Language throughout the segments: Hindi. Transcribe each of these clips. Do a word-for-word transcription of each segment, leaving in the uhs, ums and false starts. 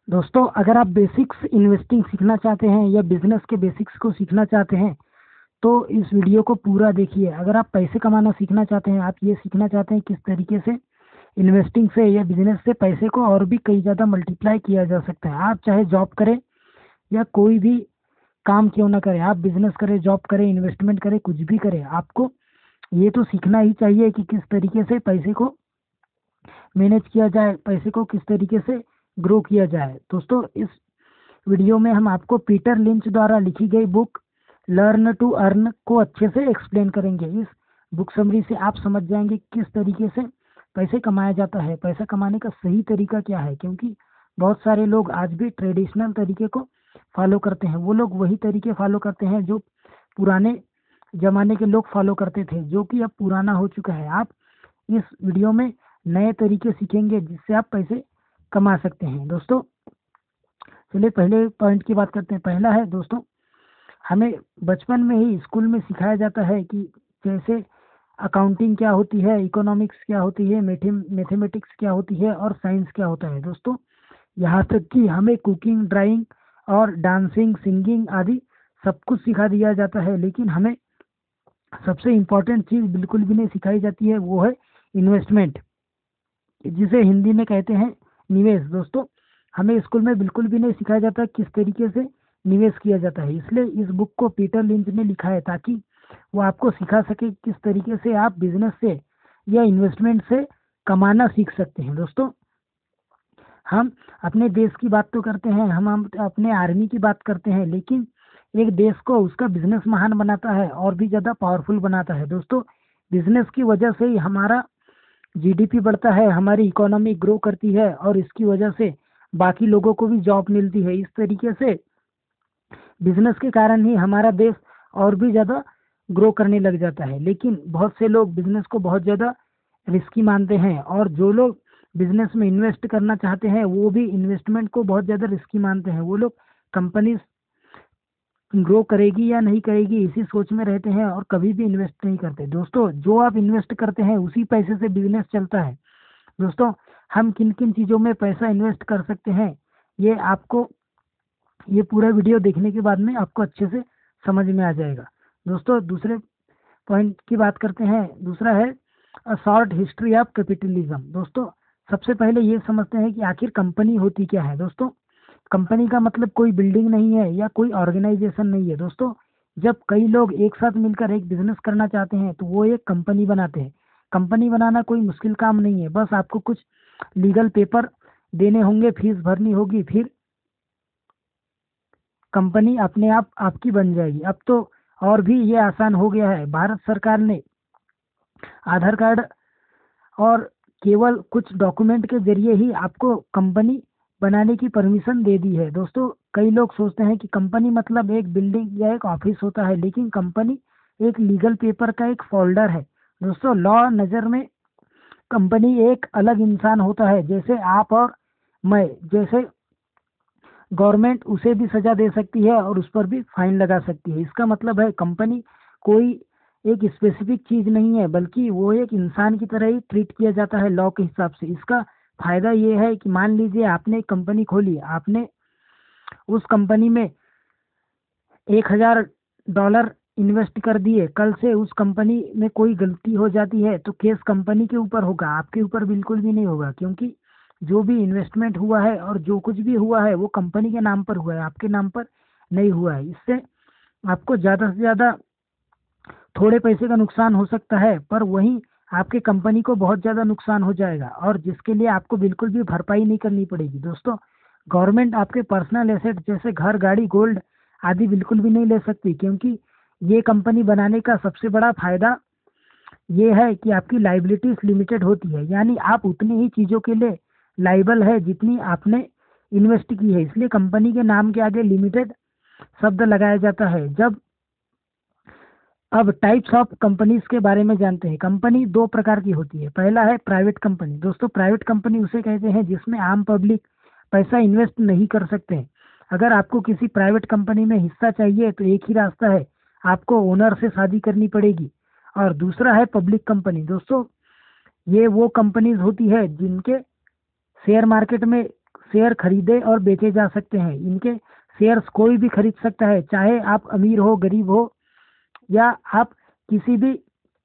दोस्तों, अगर आप बेसिक्स इन्वेस्टिंग सीखना चाहते हैं या बिजनेस के बेसिक्स को सीखना चाहते हैं तो इस वीडियो को पूरा देखिए। अगर आप पैसे कमाना सीखना चाहते हैं, आप ये सीखना चाहते हैं किस तरीके से इन्वेस्टिंग से या बिजनेस से पैसे को और भी कई ज़्यादा मल्टीप्लाई किया जा सकता है। आप चाहे जॉब करें या कोई भी काम क्यों ना करें, आप बिजनेस करें, जॉब करें, इन्वेस्टमेंट करें, कुछ भी करें, आपको ये तो सीखना ही चाहिए कि किस तरीके से पैसे को मैनेज किया जाए, पैसे को किस तरीके से ग्रो किया जाए। दोस्तों, इस वीडियो में हम आपको पीटर लिंच द्वारा लिखी गई बुक लर्न टू अर्न को अच्छे से एक्सप्लेन करेंगे। इस बुक समरी से आप समझ जाएंगे किस तरीके से पैसे कमाया जाता है, पैसा कमाने का सही तरीका क्या है। क्योंकि बहुत सारे लोग आज भी ट्रेडिशनल तरीके को फॉलो करते हैं, वो लोग वही तरीके फॉलो करते हैं जो पुराने जमाने के लोग फॉलो करते थे, जो कि अब पुराना हो चुका है। आप इस वीडियो में नए तरीके सीखेंगे जिससे आप पैसे कमा सकते हैं। दोस्तों, चलिए पहले पॉइंट की बात करते हैं। पहला है दोस्तों, हमें बचपन में ही स्कूल में सिखाया जाता है कि जैसे अकाउंटिंग क्या होती है, इकोनॉमिक्स क्या होती है, मैथमेटिक्स क्या होती है और साइंस क्या होता है। दोस्तों, यहाँ तक कि हमें कुकिंग, ड्राइंग और डांसिंग, सिंगिंग आदि सब कुछ सिखा दिया जाता है, लेकिन हमें सबसे इम्पोर्टेंट चीज़ बिल्कुल भी नहीं सिखाई जाती है, वो है इन्वेस्टमेंट, जिसे हिंदी में कहते हैं निवेश। दोस्तों, हमें स्कूल में बिल्कुल भी नहीं सिखाया जाता किस तरीके से निवेश किया जाता है। इसलिए इस बुक को पीटर लिंच ने लिखा है ताकि वो आपको सिखा सके किस तरीके से आप बिजनेस से या इन्वेस्टमेंट से कमाना सीख सकते हैं। दोस्तों, हम अपने देश की बात तो करते हैं, हम हम अपने आर्मी की बात करते हैं, लेकिन एक देश को उसका बिजनेस महान बनाता है और भी ज़्यादा पावरफुल बनाता है। दोस्तों, बिजनेस की वजह से ही हमारा जीडीपी बढ़ता है, हमारी इकोनॉमी ग्रो करती है और इसकी वजह से बाकी लोगों को भी जॉब मिलती है। इस तरीके से बिजनेस के कारण ही हमारा देश और भी ज़्यादा ग्रो करने लग जाता है। लेकिन बहुत से लोग बिजनेस को बहुत ज़्यादा रिस्की मानते हैं, और जो लोग बिजनेस में इन्वेस्ट करना चाहते हैं वो भी इन्वेस्टमेंट को बहुत ज़्यादा रिस्की मानते हैं। वो लोग कंपनी ग्रो करेगी या नहीं करेगी इसी सोच में रहते हैं और कभी भी इन्वेस्ट नहीं करते। दोस्तों, जो आप इन्वेस्ट करते हैं उसी पैसे से बिजनेस चलता है। दोस्तों, हम किन किन चीज़ों में पैसा इन्वेस्ट कर सकते हैं, ये आपको ये पूरा वीडियो देखने के बाद में आपको अच्छे से समझ में आ जाएगा। दोस्तों, दूसरे पॉइंट की बात करते हैं। दूसरा है a short history of capitalism. दोस्तों, सबसे पहले ये समझते हैं कि आखिर कंपनी होती क्या है। दोस्तों, कंपनी का मतलब कोई बिल्डिंग नहीं है या कोई ऑर्गेनाइजेशन नहीं है। दोस्तों, जब कई लोग एक साथ मिलकर एक बिजनेस करना चाहते हैं तो वो एक कंपनी बनाते हैं। कंपनी बनाना कोई मुश्किल काम नहीं है, बस आपको कुछ लीगल पेपर देने होंगे, फीस भरनी होगी, फिर कंपनी अपने आप आपकी बन जाएगी। अब तो और भी ये आसान हो गया है। भारत सरकार ने आधार कार्ड और केवल कुछ डॉक्यूमेंट के जरिए ही आपको कंपनी बनाने की परमिशन दे दी है। दोस्तों, कई लोग सोचते हैं कि कंपनी मतलब एक बिल्डिंग या एक ऑफिस होता है, लेकिन कंपनी एक लीगल पेपर का एक फोल्डर है। दोस्तों, लॉ नज़र में कंपनी एक अलग इंसान होता है, जैसे आप और मैं। जैसे गवर्नमेंट उसे भी सजा दे सकती है और उस पर भी फाइन लगा सकती है। इसका मतलब है कंपनी कोई एक स्पेसिफिक चीज नहीं है, बल्कि वो एक इंसान की तरह ही ट्रीट किया जाता है लॉ के हिसाब से। इसका फायदा ये है कि मान लीजिए आपने एक कंपनी खोली, आपने उस कंपनी में एक हजार डॉलर इन्वेस्ट कर दिए, कल से उस कंपनी में कोई गलती हो जाती है तो केस कंपनी के ऊपर होगा, आपके ऊपर बिल्कुल भी नहीं होगा। क्योंकि जो भी इन्वेस्टमेंट हुआ है और जो कुछ भी हुआ है वो कंपनी के नाम पर हुआ है, आपके नाम पर नहीं हुआ है। इससे आपको ज़्यादा से ज़्यादा थोड़े पैसे का नुकसान हो सकता है, पर वहीं आपके कंपनी को बहुत ज़्यादा नुकसान हो जाएगा और जिसके लिए आपको बिल्कुल भी भरपाई नहीं करनी पड़ेगी। दोस्तों, गवर्नमेंट आपके पर्सनल एसेट जैसे घर, गाड़ी, गोल्ड आदि बिल्कुल भी नहीं ले सकती, क्योंकि ये कंपनी बनाने का सबसे बड़ा फायदा ये है कि आपकी लाइबिलिटीज लिमिटेड होती है, यानी आप उतनी ही चीज़ों के लिए लाइबल है जितनी आपने इन्वेस्ट की है। इसलिए कंपनी के नाम के आगे लिमिटेड शब्द लगाया जाता है। जब अब टाइप्स ऑफ कंपनीज के बारे में जानते हैं। कंपनी दो प्रकार की होती है। पहला है प्राइवेट कंपनी। दोस्तों, प्राइवेट कंपनी उसे कहते हैं जिसमें आम पब्लिक पैसा इन्वेस्ट नहीं कर सकते हैं। अगर आपको किसी प्राइवेट कंपनी में हिस्सा चाहिए तो एक ही रास्ता है, आपको ओनर से शादी करनी पड़ेगी। और दूसरा है पब्लिक कंपनी। दोस्तों, ये वो कंपनीज होती है जिनके शेयर मार्केट में शेयर खरीदे और बेचे जा सकते हैं। इनके शेयर्स कोई भी खरीद सकता है, चाहे आप अमीर हो, गरीब हो, या आप किसी भी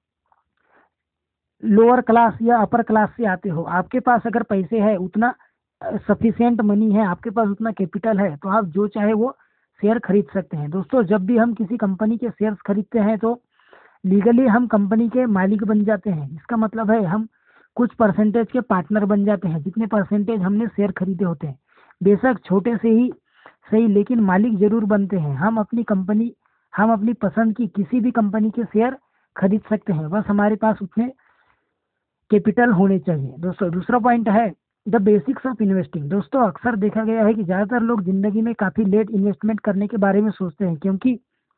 लोअर क्लास या अपर क्लास से आते हो। आपके पास अगर पैसे है, उतना सफिशिएंट मनी है, आपके पास उतना कैपिटल है, तो आप जो चाहे वो शेयर खरीद सकते हैं। दोस्तों, जब भी हम किसी कंपनी के शेयर्स खरीदते हैं तो लीगली हम कंपनी के मालिक बन जाते हैं। इसका मतलब है हम कुछ परसेंटेज के पार्टनर बन जाते हैं, जितने परसेंटेज हमने शेयर खरीदे होते हैं। बेशक छोटे से ही सही, लेकिन मालिक जरूर बनते हैं। हम अपनी कंपनी हम अपनी पसंद की किसी भी कंपनी के शेयर खरीद सकते हैं, बस हमारे पास उतने कैपिटल होने चाहिए। दोस्तों, दूसरा पॉइंट है द बेसिक्स ऑफ इन्वेस्टिंग। दोस्तों, अक्सर देखा गया है कि ज़्यादातर लोग जिंदगी में काफ़ी लेट इन्वेस्टमेंट करने के बारे में सोचते हैं, क्योंकि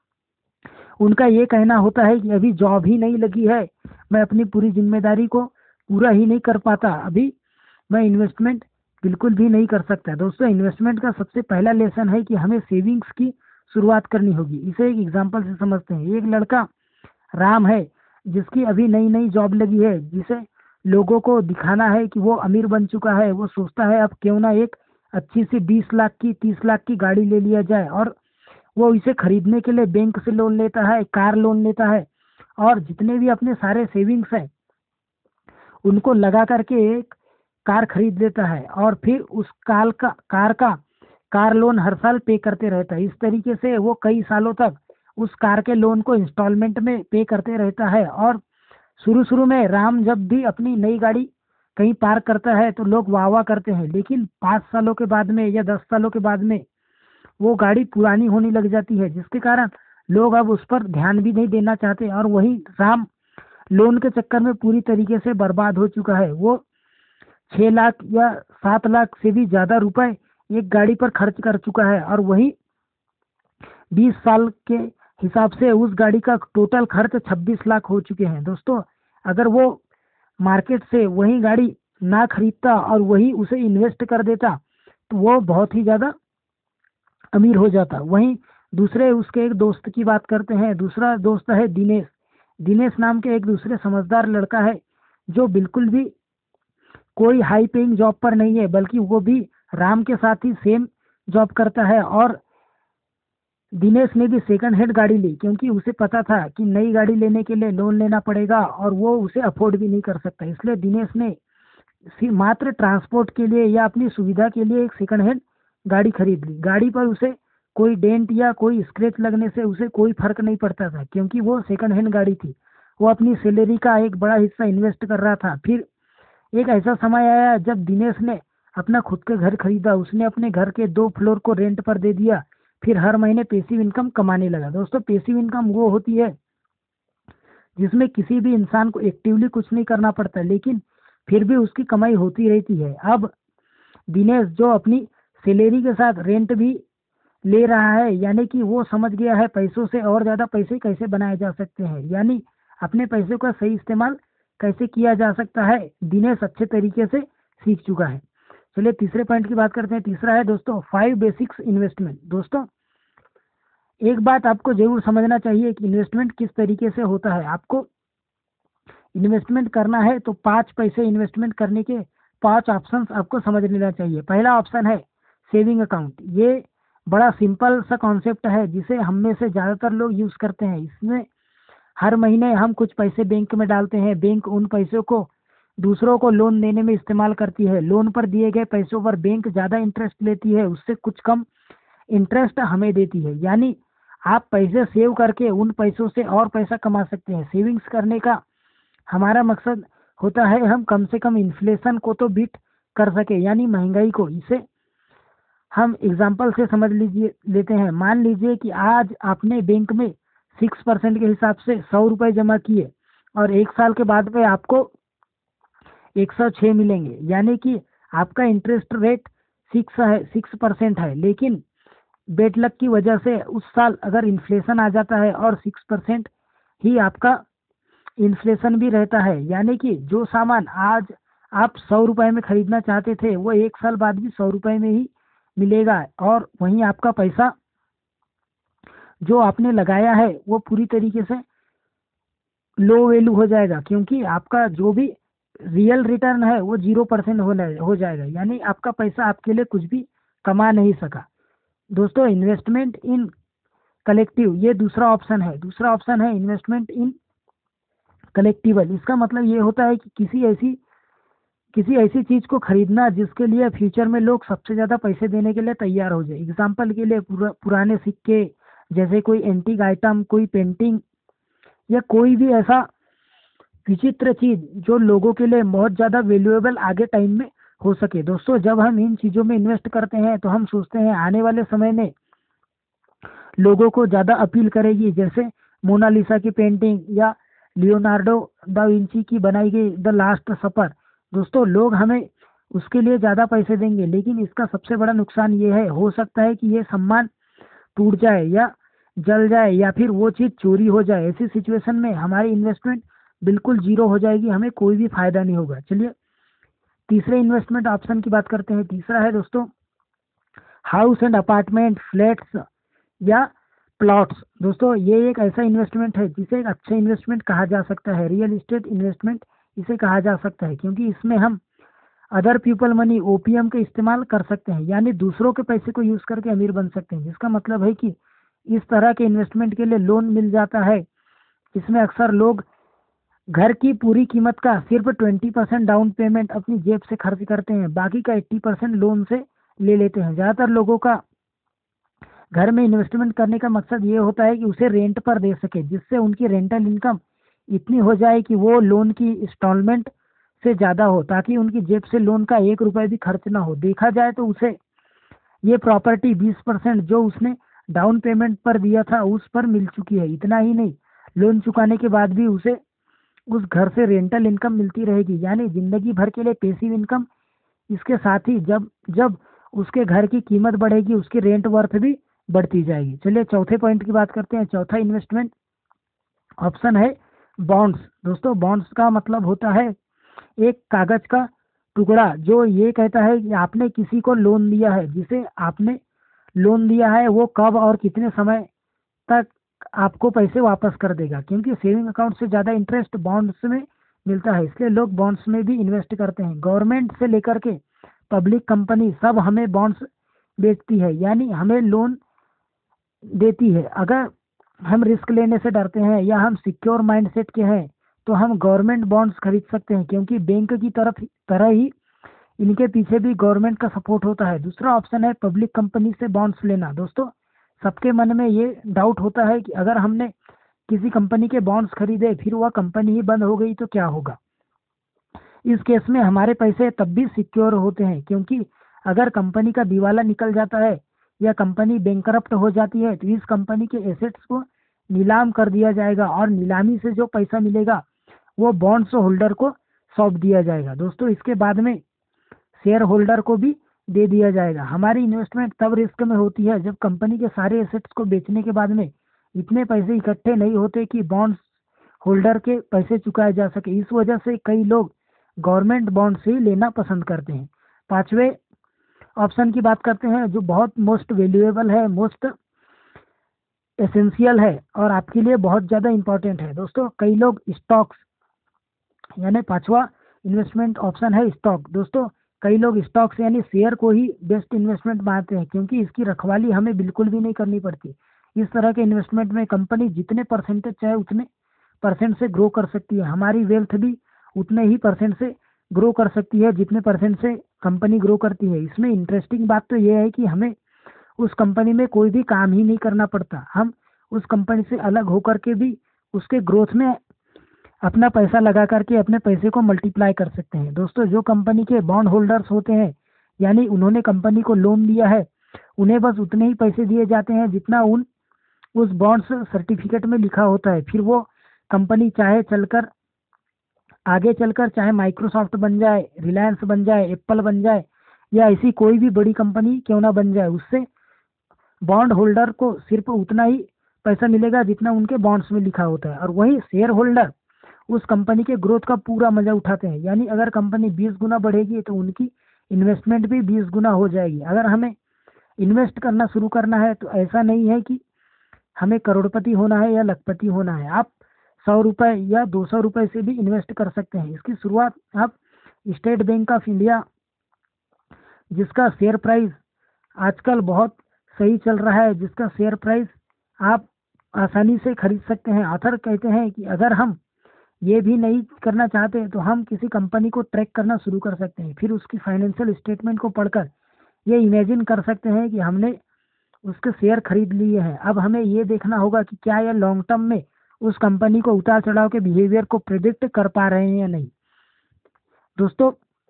उनका ये कहना होता है कि अभी जॉब ही नहीं लगी है, मैं अपनी पूरी जिम्मेदारी को पूरा ही नहीं कर पाता, अभी मैं इन्वेस्टमेंट बिल्कुल भी नहीं कर सकता। दोस्तों, इन्वेस्टमेंट का सबसे पहला लेसन है कि हमें सेविंग्स की शुरुआत करनी होगी। इसे एक एग्जांपल से समझते हैं। एक लड़का राम है, जिसकी अभी नई नई जॉब लगी है, जिसे लोगों को दिखाना है कि वो अमीर बन चुका है। वो सोचता है अब क्यों ना एक अच्छी सी बीस लाख की तीस लाख की गाड़ी ले लिया जाए, और वो इसे खरीदने के लिए बैंक से लोन लेता है, कार लोन लेता है, और जितने भी अपने सारे सेविंग्स हैं उनको लगा करके एक कार खरीद लेता है, और फिर उस कार का कार का कार लोन हर साल पे करते रहता है। इस तरीके से वो कई सालों तक उस कार के लोन को इंस्टॉलमेंट में पे करते रहता है। और शुरू शुरू में राम जब भी अपनी नई गाड़ी कहीं पार्क करता है तो लोग वाह वाह करते हैं, लेकिन पाँच सालों के बाद में या दस सालों के बाद में वो गाड़ी पुरानी होने लग जाती है, जिसके कारण लोग अब उस पर ध्यान भी नहीं देना चाहते। और वही राम लोन के चक्कर में पूरी तरीके से बर्बाद हो चुका है। वो छह लाख या सात लाख से भी ज्यादा रुपए एक गाड़ी पर खर्च कर चुका है, और वही बीस साल के हिसाब से उस गाड़ी का टोटल खर्च छब्बीस लाख हो चुके हैं। दोस्तों, अगर वो मार्केट से वही गाड़ी ना खरीदता और वही उसे इन्वेस्ट कर देता तो वो बहुत ही ज़्यादा अमीर हो जाता। वहीं दूसरे उसके एक दोस्त की बात करते हैं। दूसरा दोस्त है दिनेश। दिनेश नाम के एक दूसरे समझदार लड़का है, जो बिल्कुल भी कोई हाई पेइंग जॉब पर नहीं है, बल्कि वो भी राम के साथ ही सेम जॉब करता है। और दिनेश ने भी सेकंड हैंड गाड़ी ली, क्योंकि उसे पता था कि नई गाड़ी लेने के लिए लोन लेना पड़ेगा और वो उसे अफोर्ड भी नहीं कर सकता। इसलिए दिनेश ने सिर्फ मात्र ट्रांसपोर्ट के लिए या अपनी सुविधा के लिए एक सेकंड हैंड गाड़ी खरीद ली। गाड़ी पर उसे कोई डेंट या कोई स्क्रैच लगने से उसे कोई फर्क नहीं पड़ता था, क्योंकि वो सेकंड हैंड गाड़ी थी। वो अपनी सैलरी का एक बड़ा हिस्सा इन्वेस्ट कर रहा था। फिर एक ऐसा समय आया जब दिनेश ने अपना खुद का घर खरीदा। उसने अपने घर के दो फ्लोर को रेंट पर दे दिया, फिर हर महीने पैसिव इनकम कमाने लगा। दोस्तों, पैसिव इनकम वो होती है जिसमें किसी भी इंसान को एक्टिवली कुछ नहीं करना पड़ता, लेकिन फिर भी उसकी कमाई होती रहती है। अब दिनेश जो अपनी सैलरी के साथ रेंट भी ले रहा है, यानी कि वो समझ गया है पैसों से और ज़्यादा पैसे कैसे बनाए जा सकते हैं, यानी अपने पैसों का सही इस्तेमाल कैसे किया जा सकता है, दिनेश अच्छे तरीके से सीख चुका है। चलिए तीसरे पॉइंट की बात करते हैं। तीसरा है दोस्तों फाइव बेसिक्स इन्वेस्टमेंट। दोस्तों, एक बात आपको जरूर समझना चाहिए कि इन्वेस्टमेंट किस तरीके से होता है। आपको इन्वेस्टमेंट करना है तो पांच पैसे इन्वेस्टमेंट करने के पांच ऑप्शंस आपको समझ लेना चाहिए। पहला ऑप्शन है सेविंग अकाउंट। ये बड़ा सिंपल सा कॉन्सेप्ट है, जिसे हम में से ज़्यादातर लोग यूज़ करते हैं। इसमें हर महीने हम कुछ पैसे बैंक में डालते हैं। बैंक उन पैसों को दूसरों को लोन देने में इस्तेमाल करती है। लोन पर दिए गए पैसों पर बैंक ज़्यादा इंटरेस्ट लेती है, उससे कुछ कम इंटरेस्ट हमें देती है। यानी आप पैसे सेव करके उन पैसों से और पैसा कमा सकते हैं। सेविंग्स करने का हमारा मकसद होता है हम कम से कम इन्फ्लेशन को तो बीट कर सके, यानी महंगाई को। इसे हम एग्जाम्पल से समझ लीजिए लेते हैं। मान लीजिए कि आज आपने बैंक में सिक्स परसेंट के हिसाब से सौ रुपये जमा किए, और एक साल के बाद में आपको एक सौ छः मिलेंगे, यानी कि आपका इंटरेस्ट रेट सिक्स है सिक्स परसेंट है। लेकिन बेड लक की वजह से उस साल अगर इन्फ्लेशन आ जाता है और सिक्स परसेंट ही आपका इन्फ्लेशन भी रहता है, यानी कि जो सामान आज आप सौ रुपए में खरीदना चाहते थे वो एक साल बाद भी सौ रुपए में ही मिलेगा, और वहीं आपका पैसा जो आपने लगाया है वो पूरी तरीके से लो वैल्यू हो जाएगा, क्योंकि आपका जो भी रियल रिटर्न है वो जीरो परसेंट होना हो जाएगा, यानी आपका पैसा आपके लिए कुछ भी कमा नहीं सका। दोस्तों इन्वेस्टमेंट इन कलेक्टिव ये दूसरा ऑप्शन है। दूसरा ऑप्शन है इन्वेस्टमेंट इन कलेक्टिबल। इसका मतलब ये होता है कि किसी ऐसी किसी ऐसी चीज को खरीदना जिसके लिए फ्यूचर में लोग सबसे ज्यादा पैसे देने के लिए तैयार हो जाए। एग्जाम्पल के लिए पुरा, पुराने सिक्के, जैसे कोई एंटीक आइटम, कोई पेंटिंग, या कोई भी ऐसा विचित्र चीज जो लोगों के लिए बहुत ज्यादा वैल्यूएबल आगे टाइम में हो सके। दोस्तों जब हम इन चीजों में इन्वेस्ट करते हैं तो हम सोचते हैं आने वाले समय में लोगों को ज्यादा अपील करेगी, जैसे मोनालिसा की पेंटिंग या लियोनार्डो दा विंची की बनाई गई द लास्ट सपर। दोस्तों लोग हमें उसके लिए ज्यादा पैसे देंगे, लेकिन इसका सबसे बड़ा नुकसान ये है, हो सकता है कि ये सम्मान टूट जाए या जल जाए या फिर वो चीज चोरी हो जाए। ऐसी सिचुएशन में हमारी इन्वेस्टमेंट बिल्कुल जीरो हो जाएगी, हमें कोई भी फायदा नहीं होगा। चलिए तीसरे इन्वेस्टमेंट ऑप्शन की बात करते हैं। तीसरा है दोस्तों हाउस एंड अपार्टमेंट, फ्लैट्स या प्लॉट्स। दोस्तों ये एक ऐसा इन्वेस्टमेंट है जिसे एक अच्छा इन्वेस्टमेंट कहा जा सकता है। रियल एस्टेट इन्वेस्टमेंट इसे कहा जा सकता है, क्योंकि इसमें हम अदर पीपल मनी, ओपीएम का इस्तेमाल कर सकते हैं, यानी दूसरों के पैसे को यूज करके अमीर बन सकते हैं। जिसका मतलब है कि इस तरह के इन्वेस्टमेंट के लिए लोन मिल जाता है। इसमें अक्सर लोग घर की पूरी कीमत का सिर्फ ट्वेंटी परसेंट डाउन पेमेंट अपनी जेब से खर्च करते हैं, बाकी का एट्टी परसेंट लोन से ले लेते हैं। ज्यादातर लोगों का घर में इन्वेस्टमेंट करने का मकसद ये होता है कि उसे रेंट पर दे सके, जिससे उनकी रेंटल इनकम इतनी हो जाए कि वो लोन की इंस्टॉलमेंट से ज्यादा हो, ताकि उनकी जेब से लोन का एक रुपए भी खर्च ना हो। देखा जाए तो उसे ये प्रॉपर्टी बीस परसेंट जो उसने डाउन पेमेंट पर दिया था उस पर मिल चुकी है। इतना ही नहीं, लोन चुकाने के बाद भी उसे उस घर से रेंटल इनकम मिलती रहेगी, यानी जिंदगी भर के लिए पैसिव इनकम। इसके साथ ही जब जब उसके घर की कीमत बढ़ेगी उसकी रेंट वर्थ भी बढ़ती जाएगी। चलिए चौथे पॉइंट की बात करते हैं। चौथा इन्वेस्टमेंट ऑप्शन है बॉन्ड्स। दोस्तों बॉन्ड्स का मतलब होता है एक कागज का टुकड़ा जो ये कहता है कि आपने किसी को लोन दिया है, जिसे आपने लोन दिया है वो कब और कितने समय तक आपको पैसे वापस कर देगा, क्योंकि सेविंग अकाउंट से ज़्यादा इंटरेस्ट बॉन्ड्स में मिलता है, इसलिए लोग बॉन्ड्स में भी इन्वेस्ट करते हैं। गवर्नमेंट से लेकर के पब्लिक कंपनी सब हमें बॉन्ड्स बेचती है, यानी हमें लोन देती है। अगर हम रिस्क लेने से डरते हैं या हम सिक्योर माइंडसेट के हैं तो हम गवर्नमेंट बॉन्ड्स खरीद सकते हैं, क्योंकि बैंक की तरफ तरह ही इनके पीछे भी गवर्नमेंट का सपोर्ट होता है। दूसरा ऑप्शन है पब्लिक कंपनी से बॉन्ड्स लेना। दोस्तों सबके मन में ये डाउट होता है कि अगर हमने किसी कंपनी के बॉन्ड्स खरीदे फिर वह कंपनी ही बंद हो गई तो क्या होगा। इस केस में हमारे पैसे तब भी सिक्योर होते हैं, क्योंकि अगर कंपनी का दिवाला निकल जाता है या कंपनी बैंकरप्ट हो जाती है तो इस कंपनी के एसेट्स को नीलाम कर दिया जाएगा और नीलामी से जो पैसा मिलेगा वो बॉन्ड्स होल्डर को सौंप दिया जाएगा। दोस्तों इसके बाद में शेयर होल्डर को भी दे दिया जाएगा। हमारी इन्वेस्टमेंट तब रिस्क में होती है जब कंपनी के सारे एसेट्स को बेचने के बाद में इतने पैसे इकट्ठे नहीं होते कि बॉन्ड्स होल्डर के पैसे चुकाए जा सके। इस वजह से कई लोग गवर्नमेंट बॉन्ड से ही लेना पसंद करते हैं। पांचवे ऑप्शन की बात करते हैं जो बहुत मोस्ट वैल्यूएबल है, मोस्ट एसेंशियल है और आपके लिए बहुत ज़्यादा इंपॉर्टेंट है। दोस्तों कई लोग स्टॉक्स, यानी पांचवा इन्वेस्टमेंट ऑप्शन है स्टॉक। दोस्तों कई लोग स्टॉक्स यानी शेयर को ही बेस्ट इन्वेस्टमेंट मानते हैं, क्योंकि इसकी रखवाली हमें बिल्कुल भी नहीं करनी पड़ती। इस तरह के इन्वेस्टमेंट में कंपनी जितने परसेंटेज चाहे उतने परसेंट से ग्रो कर सकती है। हमारी वेल्थ भी उतने ही परसेंट से ग्रो कर सकती है जितने परसेंट से कंपनी ग्रो करती है। इसमें इंटरेस्टिंग बात तो यह है कि हमें उस कंपनी में कोई भी काम ही नहीं करना पड़ता। हम उस कंपनी से अलग होकर के भी उसके ग्रोथ में अपना पैसा लगा करके अपने पैसे को मल्टीप्लाई कर सकते हैं। दोस्तों जो कंपनी के बॉन्ड होल्डर्स होते हैं, यानी उन्होंने कंपनी को लोन दिया है, उन्हें बस उतने ही पैसे दिए जाते हैं जितना उन उस बॉन्ड्स सर्टिफिकेट में लिखा होता है। फिर वो कंपनी चाहे चलकर आगे चलकर चाहे माइक्रोसॉफ्ट बन जाए, रिलायंस बन जाए, एप्पल बन जाए या ऐसी कोई भी बड़ी कंपनी क्यों ना बन जाए, उससे बॉन्ड होल्डर को सिर्फ उतना ही पैसा मिलेगा जितना उनके बॉन्ड्स में लिखा होता है, और वही शेयर होल्डर उस कंपनी के ग्रोथ का पूरा मजा उठाते हैं। यानी अगर कंपनी बीस गुना बढ़ेगी तो उनकी इन्वेस्टमेंट भी बीस गुना हो जाएगी। अगर हमें इन्वेस्ट करना शुरू करना है तो ऐसा नहीं है कि हमें करोड़पति होना है या लखपति होना है। आप सौ रुपये या दो सौ रुपये से भी इन्वेस्ट कर सकते हैं। इसकी शुरुआत आप स्टेट बैंक ऑफ इंडिया, जिसका शेयर प्राइस आजकल बहुत सही चल रहा है, जिसका शेयर प्राइस आप आसानी से खरीद सकते हैं। ऑथर कहते हैं कि अगर हम ये भी नहीं करना चाहते तो हम किसी कंपनी को ट्रैक करना शुरू कर सकते हैं, फिर उसकी फाइनेंशियल स्टेटमेंट को पढ़कर ये इमेजिन कर सकते हैं कि हमने उसके शेयर खरीद लिए हैं। अब हमें ये देखना होगा कि क्या यह लॉन्ग टर्म में उस कंपनी को उतार चढ़ाव के बिहेवियर को प्रिडिक्ट कर पा रहे हैं या नहीं। दोस्तों,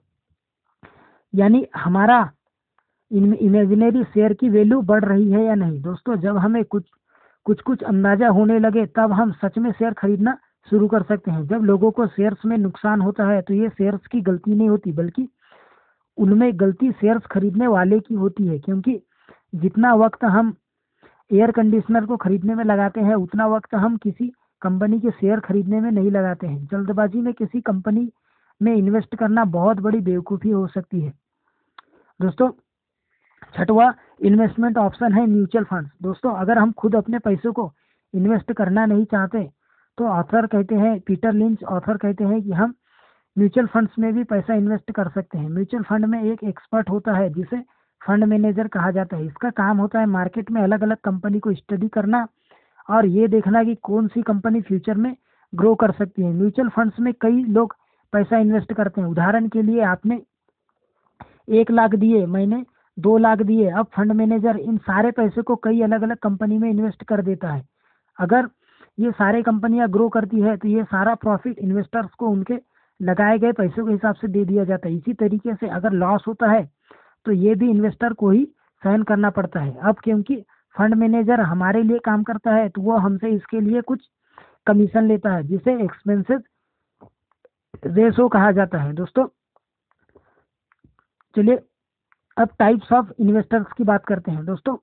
यानी हमारा इमेजिनरी शेयर की वैल्यू बढ़ रही है या नहीं। दोस्तों, जब हमें कुछ कुछ कुछ अंदाजा होने लगे तब हम सच में शेयर खरीदना शुरू कर सकते हैं। जब लोगों को शेयर्स में नुकसान होता है तो ये शेयर्स की गलती नहीं होती, बल्कि उनमें गलती शेयर्स खरीदने वाले की होती है, क्योंकि जितना वक्त हम एयर कंडीशनर को खरीदने में लगाते हैं उतना वक्त हम किसी कंपनी के शेयर खरीदने में नहीं लगाते हैं। जल्दबाजी में किसी कंपनी में इन्वेस्ट करना बहुत बड़ी बेवकूफ़ी हो सकती है। दोस्तों, छठवां इन्वेस्टमेंट ऑप्शन है म्यूचुअल फंड्स। दोस्तों, अगर हम खुद अपने पैसों को इन्वेस्ट करना नहीं चाहते तो ऑथर कहते हैं, पीटर लिंच ऑथर कहते हैं कि हम म्यूचुअल फंड्स में भी पैसा इन्वेस्ट कर सकते हैं। म्यूचुअल फंड में एक एक्सपर्ट होता है जिसे फंड मैनेजर कहा जाता है। इसका काम होता है मार्केट में अलग अलग कंपनी को स्टडी करना और ये देखना कि कौन सी कंपनी फ्यूचर में ग्रो कर सकती है। म्यूचुअल फंड्स में कई लोग पैसा इन्वेस्ट करते हैं। उदाहरण के लिए, आपने एक लाख दिए, मैंने दो लाख दिए, अब फंड मैनेजर इन सारे पैसे को कई अलग अलग कंपनी में इन्वेस्ट कर देता है। अगर ये सारे कंपनियां ग्रो करती है तो ये सारा प्रॉफिट इन्वेस्टर्स को उनके लगाए गए पैसों के हिसाब से दे दिया जाता है। इसी तरीके से अगर लॉस होता है तो ये भी इन्वेस्टर को ही सहन करना पड़ता है। अब क्योंकि फंड मैनेजर हमारे लिए काम करता है तो वो हमसे इसके लिए कुछ कमीशन लेता है, जिसे एक्सपेंसेस रेशो कहा जाता है। दोस्तों, चलिए अब टाइप्स ऑफ इन्वेस्टर्स की बात करते हैं। दोस्तों,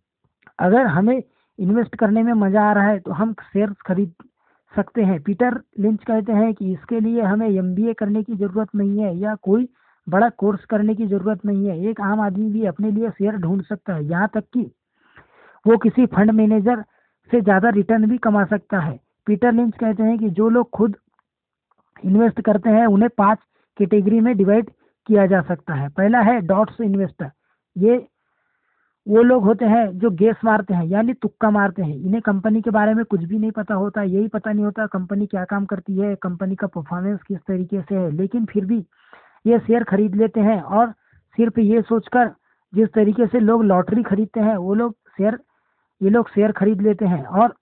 अगर हमें इन्वेस्ट करने में मज़ा आ रहा है तो हम शेयर्स खरीद सकते हैं। पीटर लिंच कहते हैं कि इसके लिए हमें एम बी ए करने की ज़रूरत नहीं है या कोई बड़ा कोर्स करने की ज़रूरत नहीं है। एक आम आदमी भी अपने लिए शेयर ढूंढ सकता है, यहाँ तक कि वो किसी फंड मैनेजर से ज़्यादा रिटर्न भी कमा सकता है। पीटर लिंच कहते हैं कि जो लोग खुद इन्वेस्ट करते हैं उन्हें पांच कैटेगरी में डिवाइड किया जा सकता है। पहला है डॉट्स इन्वेस्टर। ये वो लोग होते हैं जो गेस मारते हैं, यानी तुक्का मारते हैं। इन्हें कंपनी के बारे में कुछ भी नहीं पता होता, यही पता नहीं होता कंपनी क्या काम करती है, कंपनी का परफॉर्मेंस किस तरीके से है, लेकिन फिर भी ये शेयर खरीद लेते हैं और सिर्फ ये सोचकर, जिस तरीके से लोग लॉटरी खरीदते हैं वो लोग शेयर ये लोग शेयर खरीद लेते हैं। और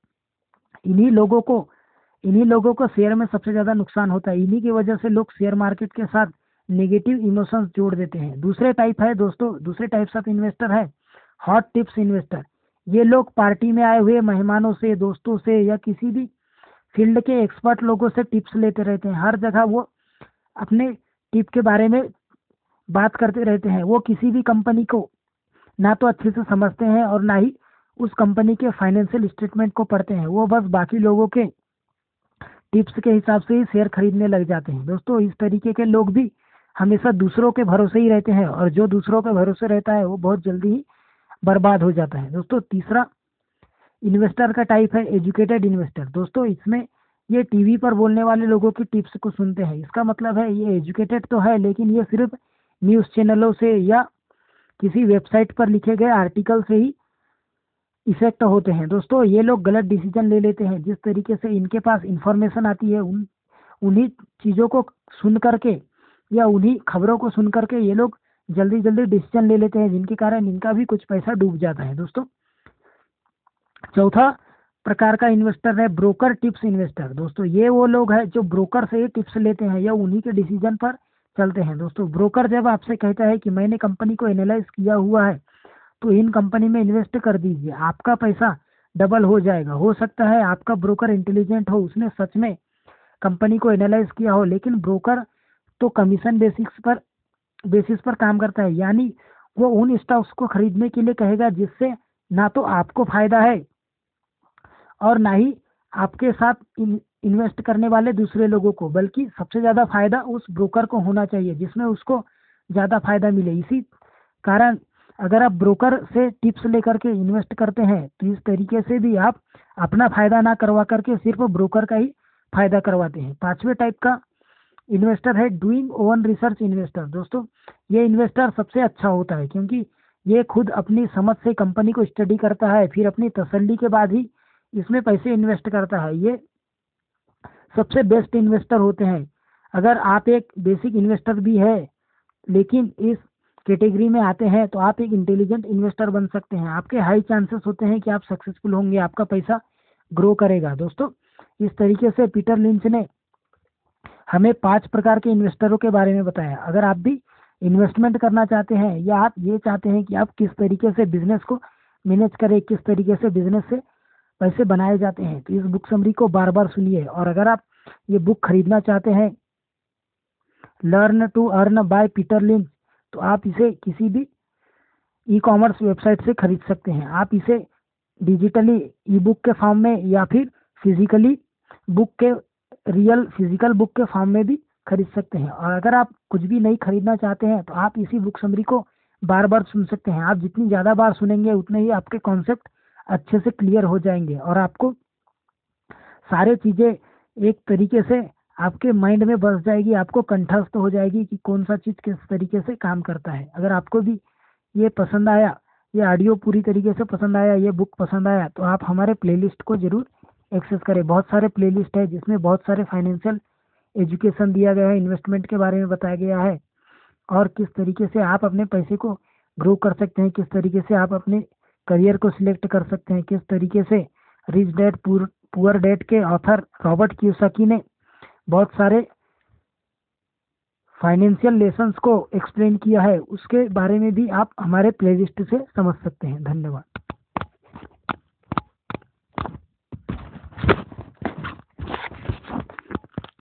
इन्हीं लोगों को इन्हीं लोगों को शेयर में सबसे ज़्यादा नुकसान होता है। इन्हीं की वजह से लोग शेयर मार्केट के साथ नेगेटिव इमोशंस जोड़ देते हैं। दूसरे टाइप है दोस्तों दूसरे टाइप्स ऑफ इन्वेस्टर है हॉट टिप्स इन्वेस्टर। ये लोग पार्टी में आए हुए मेहमानों से, दोस्तों से या किसी भी फील्ड के एक्सपर्ट लोगों से टिप्स लेते रहते हैं। हर जगह वो अपने टिप के बारे में बात करते रहते हैं। वो किसी भी कंपनी को ना तो अच्छे से समझते हैं और ना ही उस कंपनी के फाइनेंशियल स्टेटमेंट को पढ़ते हैं। वो बस बाकी लोगों के टिप्स के हिसाब से ही शेयर खरीदने लग जाते हैं। दोस्तों, इस तरीके के लोग भी हमेशा दूसरों के भरोसे ही रहते हैं और जो दूसरों के भरोसे रहता है वो बहुत जल्दी ही बर्बाद हो जाता है। दोस्तों, तीसरा इन्वेस्टर का टाइप है एजुकेटेड इन्वेस्टर। दोस्तों, इसमें ये टीवी पर बोलने वाले लोगों की टिप्स को सुनते हैं। इसका मतलब है ये एजुकेटेड तो है, लेकिन ये सिर्फ न्यूज़ चैनलों से या किसी वेबसाइट पर लिखे गए आर्टिकल से ही इफेक्ट होते हैं। दोस्तों, ये लोग गलत डिसीजन ले लेते हैं। जिस तरीके से इनके पास इंफॉर्मेशन आती है उन उन्हीं चीज़ों को सुन करके या उन्हीं खबरों को सुन करके ये लोग जल्दी जल्दी डिसीजन ले लेते हैं, जिनके कारण इनका भी कुछ पैसा डूब जाता है। दोस्तों, चौथा प्रकार का इन्वेस्टर है ब्रोकर टिप्स इन्वेस्टर। दोस्तों, ये वो लोग हैं जो ब्रोकर से ही टिप्स लेते हैं या उन्हीं के डिसीजन पर चलते हैं। दोस्तों, ब्रोकर जब आपसे कहता है कि मैंने कंपनी को एनालाइज किया हुआ है तो इन कंपनी में इन्वेस्ट कर दीजिए, आपका पैसा डबल हो जाएगा। हो सकता है आपका ब्रोकर इंटेलिजेंट हो, उसने सच में कंपनी को एनालाइज किया हो, लेकिन ब्रोकर तो कमीशन बेसिस पर बेसिस पर काम करता है। यानी वो उन स्टॉक्स को खरीदने के लिए कहेगा जिससे ना तो आपको फायदा है और ना ही आपके साथ इन, इन्वेस्ट करने वाले दूसरे लोगों को, बल्कि सबसे ज़्यादा फायदा उस ब्रोकर को होना चाहिए जिसमें उसको ज़्यादा फायदा मिले। इसी कारण अगर आप ब्रोकर से टिप्स लेकर के इन्वेस्ट करते हैं तो इस तरीके से भी आप अपना फायदा ना करवा करके सिर्फ ब्रोकर का ही फायदा करवाते हैं। पांचवें टाइप का इन्वेस्टर है डूइंग ओवन रिसर्च इन्वेस्टर। दोस्तों ये इन्वेस्टर सबसे अच्छा होता है क्योंकि ये खुद अपनी समझ से कंपनी को स्टडी करता है, फिर अपनी तसल्ली के बाद ही इसमें पैसे इन्वेस्ट करता है। ये सबसे बेस्ट इन्वेस्टर होते हैं। अगर आप एक बेसिक इन्वेस्टर भी है लेकिन इस कैटेगरी में आते हैं तो आप एक इंटेलिजेंट इन्वेस्टर बन सकते हैं। आपके हाई चांसेस होते हैं कि आप सक्सेसफुल होंगे, आपका पैसा ग्रो करेगा। दोस्तों इस तरीके से पीटर लिंच ने हमें पांच प्रकार के इन्वेस्टरों के बारे में बताया। अगर आप भी इन्वेस्टमेंट करना चाहते हैं या आप ये चाहते हैं कि आप किस तरीके से बिजनेस को मैनेज करें, किस तरीके से बिजनेस से पैसे बनाए जाते हैं, तो इस बुक समरी को बार बार सुनिए। और अगर आप ये बुक खरीदना चाहते हैं learn to earn by Peter Lynch, तो आप इसे किसी भी ई कॉमर्स वेबसाइट से खरीद सकते हैं। आप इसे डिजिटली ई बुक के फॉर्म में या फिर फिजिकली बुक के रियल फिजिकल बुक के फॉर्म में भी खरीद सकते हैं। और अगर आप कुछ भी नहीं खरीदना चाहते हैं तो आप इसी बुक समरी को बार बार सुन सकते हैं। आप जितनी ज़्यादा बार सुनेंगे उतने ही आपके कॉन्सेप्ट अच्छे से क्लियर हो जाएंगे और आपको सारे चीज़ें एक तरीके से आपके माइंड में बस जाएगी, आपको कंठस्थ हो जाएगी कि कौन सा चीज़ किस तरीके से काम करता है। अगर आपको भी ये पसंद आया, ये ऑडियो पूरी तरीके से पसंद आया, ये बुक पसंद आया, तो आप हमारे प्लेलिस्ट को जरूर एक्सेस करें। बहुत सारे प्लेलिस्ट है जिसमें बहुत सारे फाइनेंशियल एजुकेशन दिया गया है, इन्वेस्टमेंट के बारे में बताया गया है और किस तरीके से आप अपने पैसे को ग्रो कर सकते हैं, किस तरीके से आप अपने करियर को सिलेक्ट कर सकते हैं, किस तरीके से रिच डैड पुअर डैड के ऑथर रॉबर्ट कियोसाकी ने बहुत सारे फाइनेंशियल लेसन्स को एक्सप्लेन किया है, उसके बारे में भी आप हमारे प्लेलिस्ट से समझ सकते हैं। धन्यवाद।